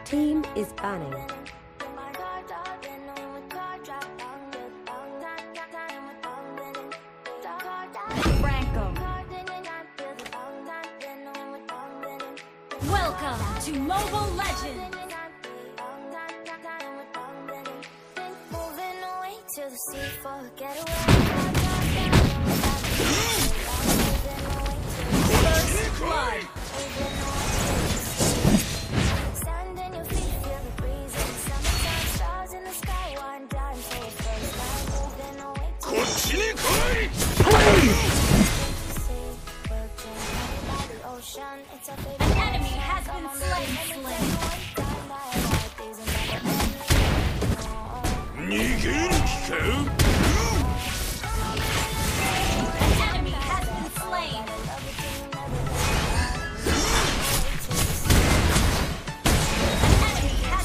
team is banning. Franco. Welcome to Mobile Legends. First blood. An enemy has been slain. An enemy has been slain. An enemy has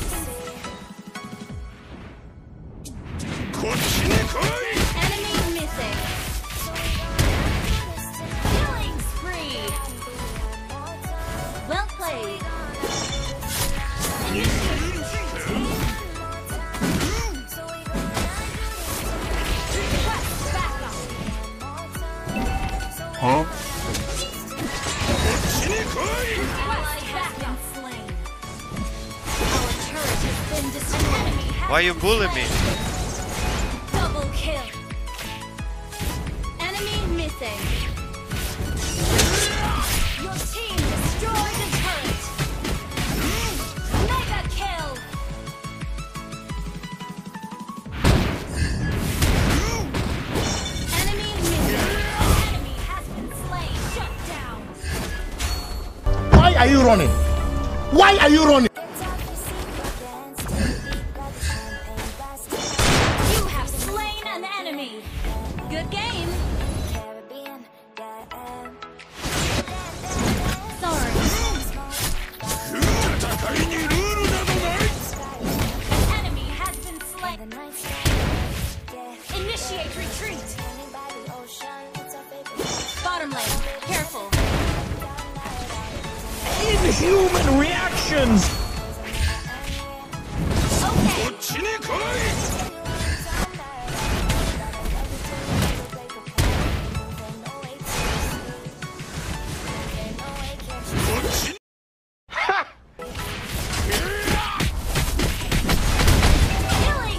been enemy missing. Killing spree. Well played. Request backup. Huh? Ally has been slain. Our turret has been destroyed. Enemy has Why you been bullying me? slain. Double kill. Enemy missing. Your team destroyed a turret. Mega kill. Enemy missing. Enemy has been slain. Shut down. Why are you running? Why are you running? You have slain an enemy. Good game. Sorry. An enemy has been slain. Initiate retreat. Bottom lane. Careful. Inhuman reactions! Okay. Killing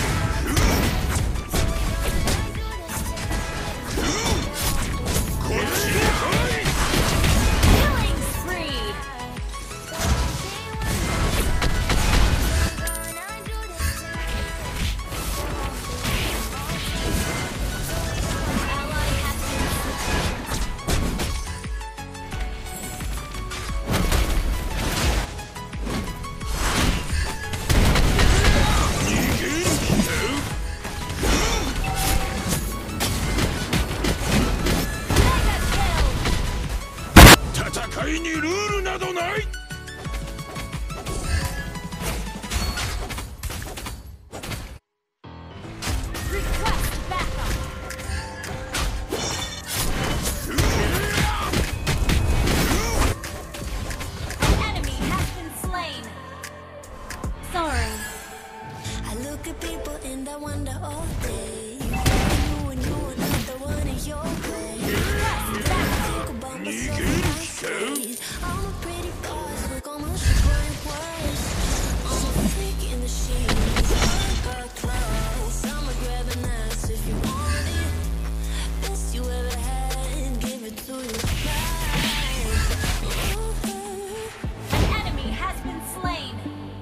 Killing spree. Ally has been mega kill. Request backup. An enemy has been slain. Sorry. I look at people and I wonder all day. You and you are not the one in your way. Request backup. Think about myself and I say, I'm a pretty boss, look on my super worse. I'm a freak in the sheets. I got clothes. I'ma grab an ass if you want it. Best you ever had, give it to you. An enemy has been slain.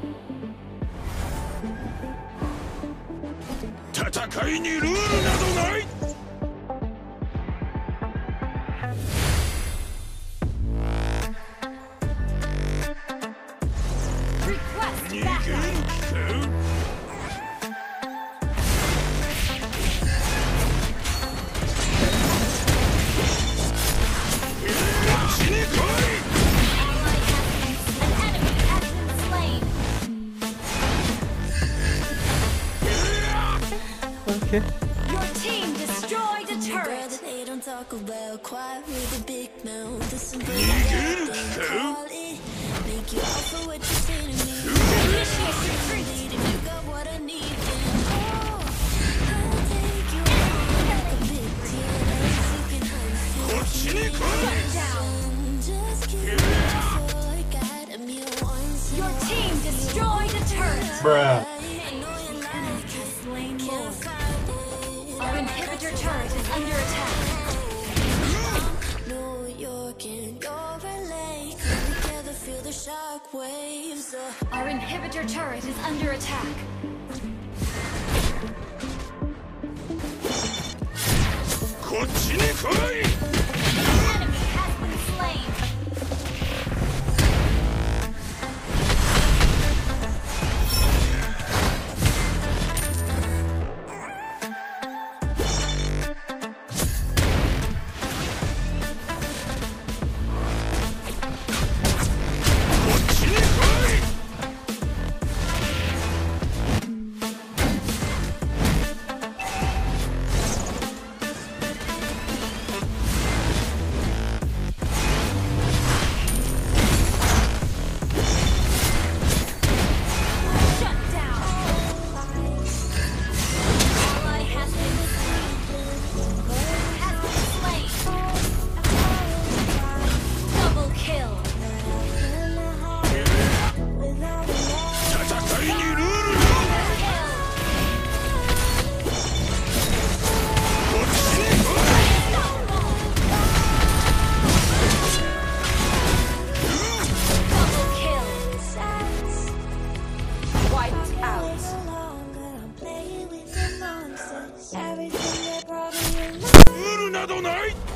Request backup. An enemy has been slain. Okay. Your team destroyed a Girl turret. that they don't talk about, quiet with a big mouth. This is what I call it. Make you all for what you say to me. Initiate retreat. If you got what I need, then I'll take you on like a big deal. You can unfeel Shut down. just keep forgot I'm your one. Your team destroyed a turret. Bruh. I know you Enemy like has slain can't Lord. fight it. Our inhibitor turret is under attack. New York and your LA come together, feel the shock waves. Our inhibitor turret is under attack. Enemy has been slain. Shut down. Ally has been slain. Double kill. Double kill. Wiped out. Everything they brought me in